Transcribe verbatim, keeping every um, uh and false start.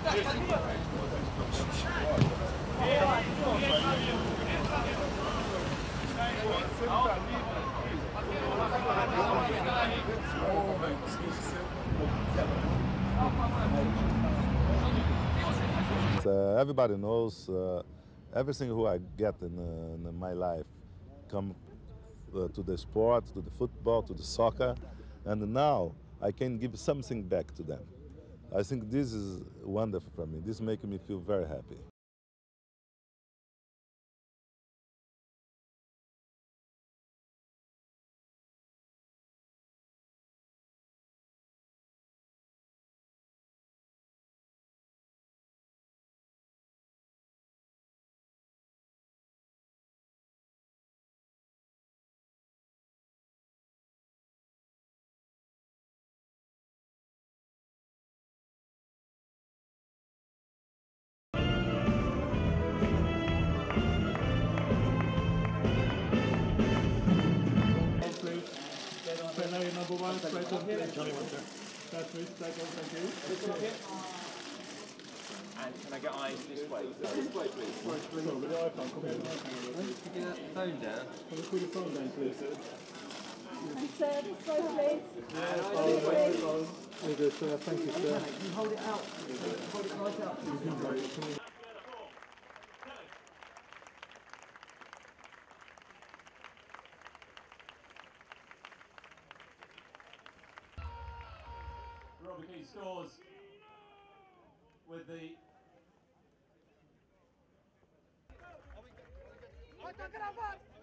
Uh, everybody knows uh, everything who I get in, uh, in my life come uh, to the sport, to the football, to the soccer, and now I can give something back to them. I think this is wonderful for me. This makes me feel very happy. Pelé, number one, straight on. That's me, straight on, thank you. And can I get eyes this way? This way, please. Sorry, with the iPhone, come here. Could you get that phone down? Can you put your phone down, please? And sir, this way, please. Oh, very good, sir. Thank you, sir. You hold it out. Hold it right out. Robert Key scores with the... Vai, tá gravado!